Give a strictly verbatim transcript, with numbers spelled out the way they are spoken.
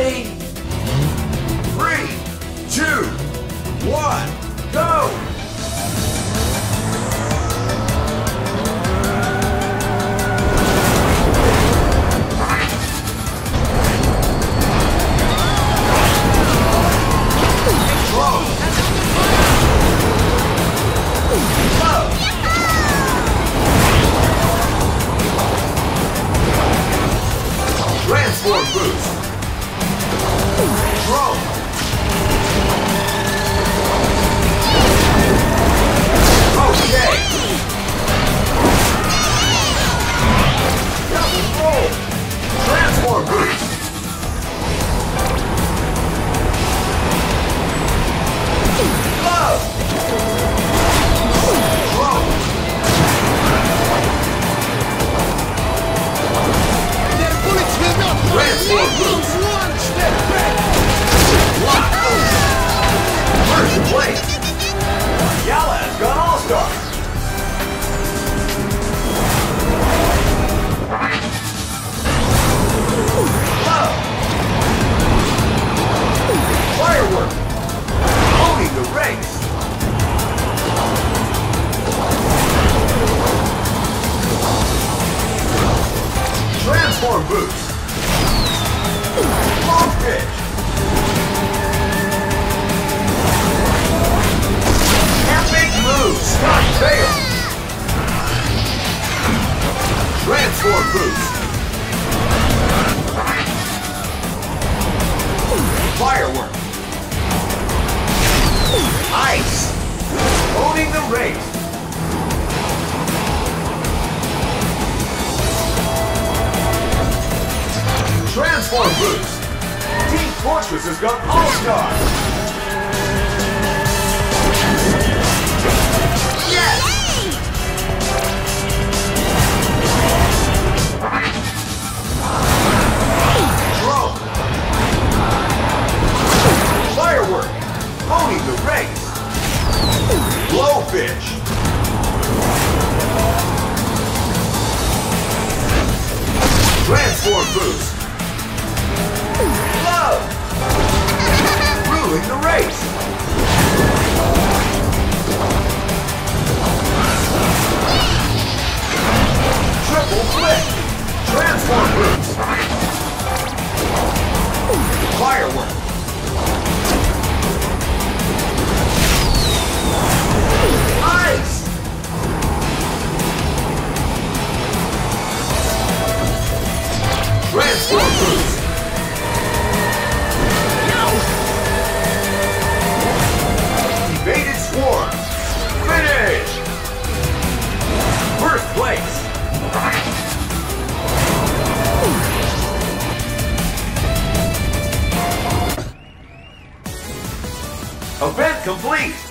ready. Three, two, one, go! Transform boost. Throw. Okay. Double roll. Transform boost. Glove. Throw. Transform boost. One step back. Block. First place. Yala has gone all-star. Love. Firework. Owning the race. Transform boost. Long pitch. Epic move. Stop fail. Transform boost. Firework. Ice. Owning the race. Transform boost. Team Fortress has gone all-star. Yes! Throw. Firework. Owning the race. Blowfish. Transform boost. Love! Ruling the race! Triple flip! Transform boost! Firework! Ice! Transform boost! Evaded swarm. Finish! First place. Event complete.